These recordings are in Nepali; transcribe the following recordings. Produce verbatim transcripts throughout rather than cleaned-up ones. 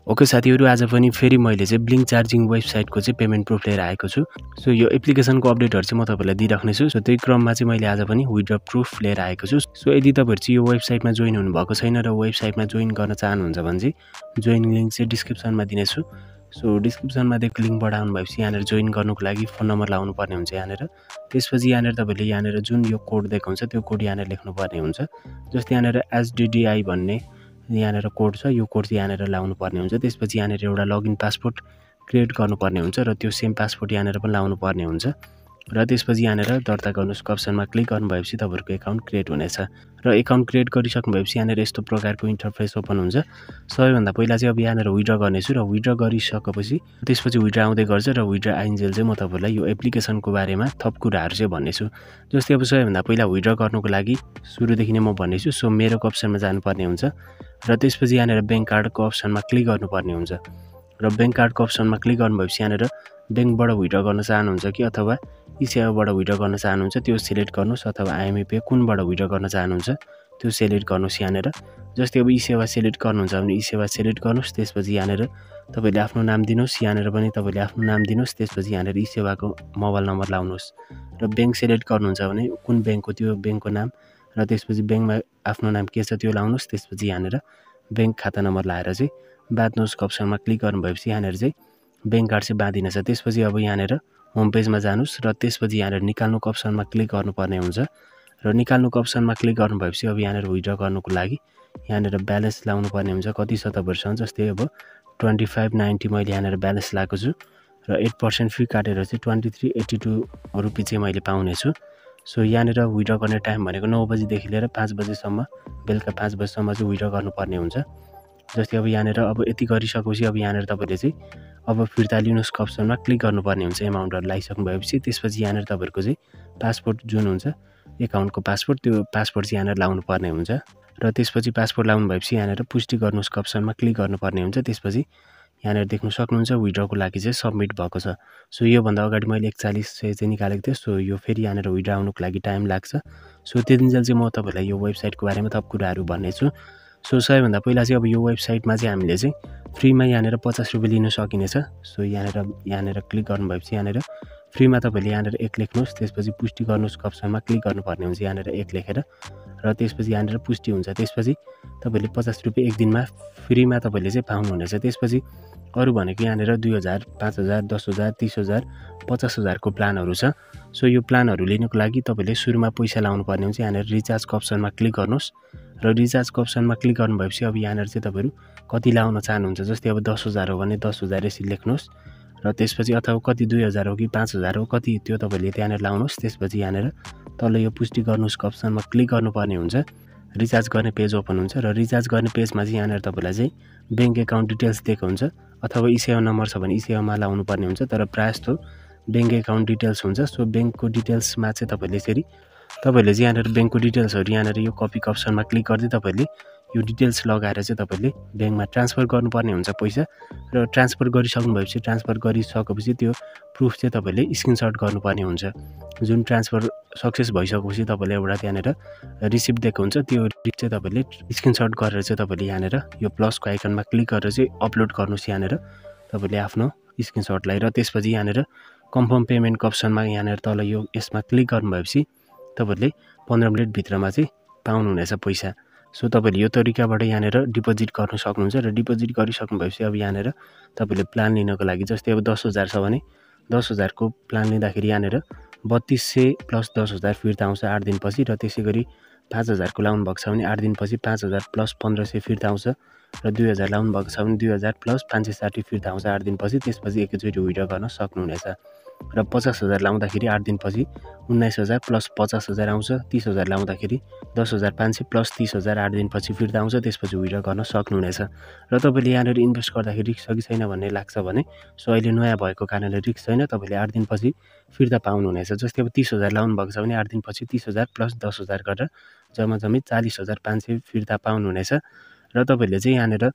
ओके साथीहरु, आज पनि फेरि मैले चाहिँ ब्लिंक चार्जिङ वेबसाइटको चाहिँ पेमेन्ट प्रुफ लिएर आएको छु। सो यो एप्लिकेसनको अपडेटहरु चाहिँ म तपाईलाई दिइराख्ने छु। सो त्यही क्रममा चाहिँ मैले आज पनि विथड्र प्रुफ लिएर आएको छु। सो यदि तपाईहरु चाहिँ यो वेबसाइटमा जोइन हुनु भएको छैन र वेबसाइटमा जोइन गर्न चाहनुहुन्छ भने चाहिँ जोइन लिंक चाहिँ डिस्क्रिप्सनमा दिनेछु। सो डिस्क्रिप्सनमा दिएको लिंकबाट आउनु भएपछि यहाँनेर जोइन गर्नुको लागि फोन नम्बर लाउनु पर्ने हुन्छ यहाँनेर। त्यसपछि यहाँनेर तपाईले यहाँनेर जुन यो कोड दिएको हुन्छ त्यो कोड यहाँनेर लेख्नु पर्ने हुन्छ। जस्तै यहाँनेर एसडीडीआई भन्ने यहाँनेर कोड छ, यो कोड चाहिँ यहाँनेर लाउनु पर्ने हुन्छ। त्यसपछि यहाँनेर एउटा लगइन पासवर्ड क्रिएट गर्नुपर्ने हुन्छ र त्यो सेम पासवर्ड यहाँनेर पनि लाउनु पर्ने हुन्छ र त्यसपछि यहाँनेर दर्ता गर्नुको अप्सनमा क्लिक गर्नु भएपछि तपाईहरुको अकाउन्ट क्रिएट हुनेछ र अकाउन्ट क्रिएट गरिसक्नु भएपछि यहाँनेर यस्तो प्रकारको इन्टरफेस ओपन हुन्छ। सबैभन्दा पहिला चाहिँ अब यहाँनेर विथड्र गर्नेछु र विथड्र गरिसकेपछि त्यसपछि विथड्र आउँदै गर्छ र विथड्र आइन्जेल चाहिँ म तपाईलाई यो एप्लिकेसनको बारेमा थप कुराहरु चाहिँ भन्नेछु। जस्तै अब सबैभन्दा पहिला विथड्र गर्नुको लागि सुरुदेखि नै म भन्नेछु। सो मेरोको अप्सनमा जानुपर्ने हुन्छ र त्यसपछि यहाँनेर बैंक कार्डको अप्सनमा क्लिक गर्नुपर्ने हुन्छ र बैंक कार्डको अप्सनमा क्लिक गर्नु भएपछि यहाँनेर बैंकबाट विथड्र गर्न चाहनुहुन्छ कि अथवा इसेवाबाट विथड्र गर्न चाहनुहुन्छ त्यो सिलेक्ट गर्नुस्, अथवा आइएमपी कुनबाट विथड्र गर्न चाहनुहुन्छ त्यो सिलेक्ट गर्नुस् यहाँनेर। जस्तै अब इसेवा सिलेक्ट गर्नुहुन्छ भने इसेवा सिलेक्ट गर्नुस्। त्यसपछि यहाँनेर तपाईले आफ्नो नाम दिनुस्, यहाँनेर पनि तपाईले आफ्नो नाम दिनुस्। त्यसपछि यहाँनेर इसेवाको मोबाइल नम्बर लाउनुस् र बैंक सिलेक्ट गर्नुहुन्छ भने कुन बैंकको त्यो बैंकको नाम र त्यसपछि बैंकमा आफ्नो नाम के छ त्यो लाउनुस्। त्यसपछि यहाँनेर बैंक खाता नम्बर लाएर चाहिँ बाँध्नुस् अप्सनमा क्लिक गर्नु भएपछि यहाँनेर चाहिँ बैंक कार्ड चाहिँ बाँधिनेछ। त्यसपछि अब यहाँनेर होम पेजमा जानुस् र त्यसपछि यहाँनेर निकाल्नुको अप्सनमा क्लिक गर्नुपर्ने हुन्छ र निकाल्नुको अप्सनमा क्लिक गर्नु भएपछि अब यहाँनेर विथड्र गर्नुको लागि यहाँनेर ब्यालेन्स लाउनु पर्ने हुन्छ। कति छ तपाईहरुसँग, जस्तै अब पच्चीस नब्बे मैले यहाँनेर ब्यालेन्स लाएको छु र आठ प्रतिशत फी काटेर चाहिँ तेइस बयासी रुपैयाँ चाहिँ मैले पाउने छु। सो यहाँनेर विथड्र गर्ने टाइम भनेको नौ बजेदेखि लिएर पाँच बजेसम्म, बेलुका पाँच बजेसम्म चाहिँ विथड्र गर्नुपर्ने हुन्छ। जस्तै अब यहाँनेर अब यति गरिसकेपछि अब यहाँनेर तपाईले चाहिँ अब फिर्ता लिनुस् अप्सनमा क्लिक गर्नुपर्ने हुन्छ एमाउन्टहरु लाइसक्नु भएपछि। त्यसपछि यहाँनेर तपाईहरुको चाहिँ पासपोर्ट जुन हुन्छ एकाउन्टको पासपोर्ट, त्यो पासपोर्ट चाहिँ यहाँनेर लाउनु पर्ने हुन्छ र त्यसपछि पासपोर्ट लाउनु भएपछि यहाँनेर पुष्टि गर्नुस् अप्सनमा क्लिक गर्नुपर्ने हुन्छ। त्यसपछि यहाँनेर देख्न सक्नुहुन्छ विथड्रको लागि चाहिँ सबमिट भएको छ। सो यो भन्दा अगाडि मैले एकचालीस सय चाहिँ निकालेको थिएँ। सो यो फेरि यहाँनेर विथड्र आउनुको लागि टाइम लाग्छ। सो त्यतिन्जेल चाहिँ म तपाईलाई यो वेबसाइटको बारेमा थप कुराहरु भन्नेछु। सो सबैभन्दा पहिला चाहिँ अब यो वेबसाइटमा चाहिँ हामीले चाहिँ फ्रीमा यहाँनेर पचास रुपैयाँ लिन सकिनेछ। सो यहाँनेर यहाँनेर क्लिक गर्नु भएपछि यहाँनेर फ्रीमा तपाईले यहाँनेर एक लेख्नुस्। त्यसपछि पुष्टि गर्नुस् अप्सनमा क्लिक गर्नुपर्ने हुन्छ यहाँनेर एक लेखेर र त्यसपछि यहाँनेर पुष्टि हुन्छ। त्यसपछि तपाईले पचास रुपैयाँ एक दिनमा फ्रीमा तपाईले चाहिँ पाउनुहुनेछ। त्यसपछि अरु भनेको यहाँनेर दुई हजार, पाँच हजार, दस हजार, तीस हजार, पचास हजार को प्लानहरु छ। सो यो प्लानहरु लिनको लागि तपाईले सुरुमा पैसा लाउनु पर्ने हुन्छ। यहाँनेर रिचार्जको अप्सनमा क्लिक गर्नुस् र रिचार्जको अप्सनमा क्लिक गर्नु भएपछि अब यहाँनेर चाहिँ तपाईहरु कति लाउन चाहनुहुन्छ, जस्तै अब दस हजार हो भने दस हजार यसरी लेख्नुस् र त्यसपछि अथवा कति दुई हजार हो कि पाँच हजार हो कति त्यो तपाईले त्यहाँनेर लाउनुस्। त्यसपछि यहाँनेर तल यो पुष्टि गर्नुस् अप्सनमा क्लिक गर्नुपर्ने हुन्छ। रिचार्ज गर्ने पेज ओपन हुन्छ र रिचार्ज गर्ने पेजमा चाहिँ यहाँनेर तपाईलाई चाहिँ बैंक अकाउन्ट डिटेल्स दिएको हुन्छ अथवा इसेवा नम्बर छ भने इसेवामा लाउनु पर्ने हुन्छ। तर प्रायः जस्तो बैंक अकाउन्ट डिटेल्स हुन्छ। सो बैंकको डिटेल्समा चाहिँ तपाईले यसरी तपाईले चाहिँ यहाँनेर बैंकको डिटेल्सहरु यहाँनेर यो कपी अप्सनमा क्लिक गर्दै तपाईले यो डिटेल्स लगाएर चाहिँ तपाईले बैंकमा ट्रान्सफर गर्नुपर्ने हुन्छ पैसा र ट्रान्सफर गरिसक्नु भएपछि ट्रान्सफर गरिसकेपछि त्यो प्रुफ चाहिँ तपाईले स्क्रिनशट गर्नुपर्ने हुन्छ। जुन ट्रान्सफर सक्सेस भइसकेपछि तपाईले एउटा त्यहाँनेर रिसिप्ट दिएको हुन्छ, त्यो रिसिप्ट चाहिँ तपाईले स्क्रिनशट गरेर चाहिँ तपाईले यहाँनेर यो प्लसको आइकनमा क्लिक गरेर चाहिँ अपलोड गर्नुस् यहाँनेर तपाईले आफ्नो स्क्रिनशटलाई र त्यसपछि यहाँनेर कन्फर्म पेमेन्टको अप्सनमा यहाँनेर तल यो यसमा क्लिक गर्नु भएपछि तपाईले पन्ध्र मिनेट भित्रमा चाहिँ पाउनुहुनेछ पैसा। सो तपाईले यो तरिकाबाट यहाँनेर डिपोजिट गर्न सक्नुहुन्छ र डिपोजिट गरिसक्नु भएपछि अब यहाँनेर तपाईले प्लान लिनको लागि जस्तै अब दस हजार छ भने दस हजार को प्लान लिँदाखेरि यहाँनेर बत्तीस सय प्लस दस हजार फिर्ता आउँछ आठ दिनपछि र त्यसैगरी पाँच हजार को लाउनु भएको छ भने आठ दिनपछि पाँच हजार प्लस पन्ध्र सय फिर्ता आउँछ र दुई हजार लाउनु भएको छ भने दुई हजार प्लस पाँच सय साठी फिर्ता आउँछ आठ दिनपछि। त्यसपछि एकैचोटि विथड्र गर्न सक्नुहुनेछ र पचास हजार लाउँदाखेरि आठ दिनपछि उन्नाइस हजार प्लस पचास हजार आउँछ। तीस हजार लाउँदाखेरि दस हजार पाँच सय प्लस तीस हजार आठ दिनपछि फिर्ता आउँछ। त्यसपछि विथड्र गर्न सक्नुहुनेछ र तपाईले यहाँनेर इन्भेस्ट गर्दाखेरि रिस्क छ कि छैन भन्ने लाग्छ भने सो अहिले नयाँ भएको कारणले रिस्क छैन, तपाईले आठ दिनपछि फिर्ता पाउनुहुनेछ। जस्तै अब तीस हजार लाउनु भएको छ भने आठ दिनपछि तीस हजार प्लस दस हजार गरेर जम्मा जम्मी चालीस हजार पाँच सय फिर्ता पाउनुहुनेछ र तपाईले चाहिँ यहाँनेर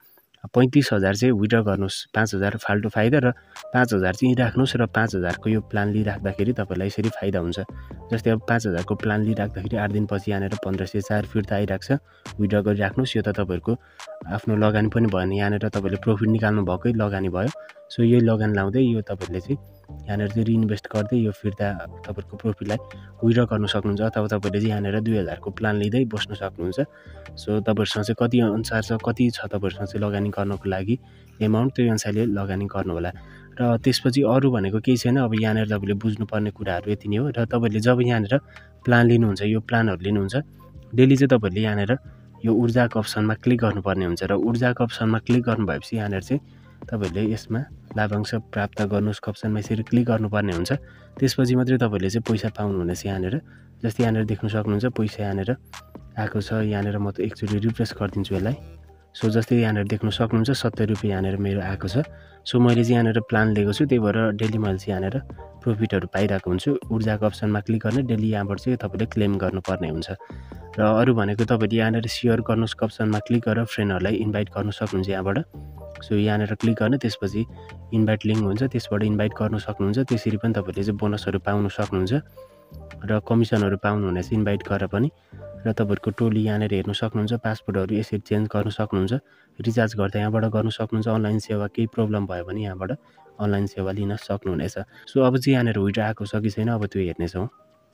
पैँतिस हजार चाहिँ विड्र गर्नुहोस्, पाँच हजार फाल्टु फाइदा र पाँच हजार चाहिँ राख्नुहोस् र पाँच हजारको यो प्लान लिइराख्दाखेरि तपाईँलाई यसरी फाइदा हुन्छ। जस्तै अब पाँच हजारको प्लान लिइराख्दाखेरि आठ दिनपछि यहाँनिर पन्ध्र सय चार फिर्ता आइरहेको छ, विड्र गरिराख्नुहोस्। यो त तपाईँहरूको आफ्नो लगानी पनि भएन, यहाँनिर तपाईँले प्रफिट निकाल्नु भएकै लगानी भयो। सो यही लगानी लाउँदै यो तपाईँले चाहिँ यहाँनिर चाहिँ रिइन्भेस्ट गर्दै यो फिर्ता तपाईँको प्रफिटलाई विड्र गर्नु सक्नुहुन्छ, अथवा तपाईँले चाहिँ यहाँनिर दुई हजारको प्लान लिँदै बस्नु सक्नुहुन्छ। सो तपाईँहरूसँग चाहिँ कति अनुसार छ, कति छ तपाईँहरूसँग चाहिँ लगानी गर्नको लागि एमाउन्ट, त्यो अनुसारले लगानी गर्नु होला। र त्यसपछि अरू भनेको केही छैन। अब यहाँनिर तपाईँले बुझ्नुपर्ने कुराहरू यति नै हो। र तपाईँले जब यहाँनिर प्लान लिनुहुन्छ, यो प्लानहरू लिनुहुन्छ, डेली चाहिँ तपाईँले यहाँनिर यो ऊर्जाको अप्सनमा क्लिक गर्नुपर्ने हुन्छ। र ऊर्जाको अप्सनमा क्लिक गर्नु भएपछि यहाँनिर चाहिँ तपाईँले यसमा लाभांश प्राप्त गर्नुहोस् अप्सनमा यसरी क्लिक गर्नुपर्ने हुन्छ। त्यसपछि मात्रै तपाईँले चाहिँ पैसा पाउनुहुनेछ। यहाँनिर जस्तै यहाँनिर देख्न सक्नुहुन्छ पैसा यहाँनिर आएको छ। यहाँनिर म त एकचोटि रिफ्रेस गरिदिन्छु यसलाई। सो जस्तै यहाँनिर देख्न सक्नुहुन्छ सत्तर रुपियाँ यहाँनिर मेरो आएको छ। सो मैले चाहिँ यहाँनिर प्लान लिएको छु, त्यही भएर डेली मैले चाहिँ यहाँनिर प्रफिटहरू पाइरहेको हुन्छु। ऊर्जाको अप्सनमा क्लिक गर्ने, डेली यहाँबाट चाहिँ तपाईँले क्लेम गर्नुपर्ने हुन्छ। र अरू भनेको तपाईँले यहाँनिर सेयर गर्नुहोस् अप्सनमा क्लिक गरेर फ्रेन्डहरूलाई इन्भाइट गर्नु सक्नुहुन्छ यहाँबाट। सो यहाँनिर क्लिक गर्ने, त्यसपछि इन्भाइट लिङ्क हुन्छ, त्यसबाट इन्भाइट गर्नु सक्नुहुन्छ। त्यसरी पनि तपाईँले चाहिँ बोनसहरू पाउनु सक्नुहुन्छ र कमिसनहरू पाउनुहुनेछ इन्भाइट गरेर पनि। र तपाईँहरूको टोली यहाँनिर हेर्नु सक्नुहुन्छ, पासपोर्टहरू यसरी चेन्ज गर्नु सक्नुहुन्छ, रिचार्ज गर्दा यहाँबाट गर्नु सक्नुहुन्छ। अनलाइन सेवा केही प्रब्लम भयो भने यहाँबाट अनलाइन सेवा लिन सक्नुहुनेछ। सो अब चाहिँ यहाँनिर विड्र आएको छ कि छैन अब त्यो हेर्नेछौँ।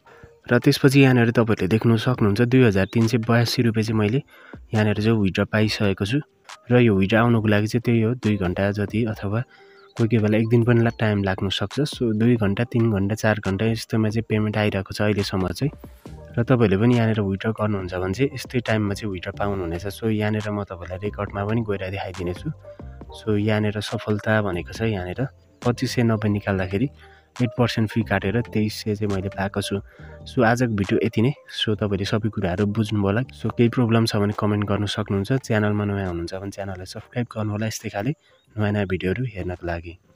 र त्यसपछि यहाँनिर तपाईँहरूले देख्नु सक्नुहुन्छ दुई हजार तिन सय बयासी रुपियाँ चाहिँ मैले यहाँनिर चाहिँ विड्र पाइसकेको छु। र यो विड्र आउनुको लागि चाहिँ त्यही हो दुई घन्टा जति, अथवा कोही कोही बेला एक दिन पनि टाइम लाग्नु सक्छ। सो दुई घन्टा तिन घन्टा चार घन्टा यस्तोमा चाहिँ पेमेन्ट आइरहेको छ अहिलेसम्म चाहिँ। र तपाईँहरूले पनि यहाँनिर विड्र गर्नुहुन्छ भने चाहिँ यस्तै टाइममा चाहिँ विड्र पाउनुहुनेछ। सो यहाँनिर म तपाईँलाई रेकर्डमा पनि गएर देखाइदिनेछु। सो यहाँनिर सफलता भनेको छ, यहाँनिर पच्चिस सय नब्बे निकाल्दाखेरि एट पर्सेन्ट फी काटेर तेइस सय चाहिँ मैले पाएको छु। सो आजको भिडियो यति नै। सो तपाईँले सबै कुराहरू बुझ्नुभयो होला। सो केही प्रब्लम छ भने कमेन्ट गर्नु सक्नुहुन्छ। च्यानलमा नयाँ हुनुहुन्छ भने च्यानललाई सब्सक्राइब गर्नु होला यस्तै खाले नयाँ नयाँ भिडियोहरू हेर्नको लागि।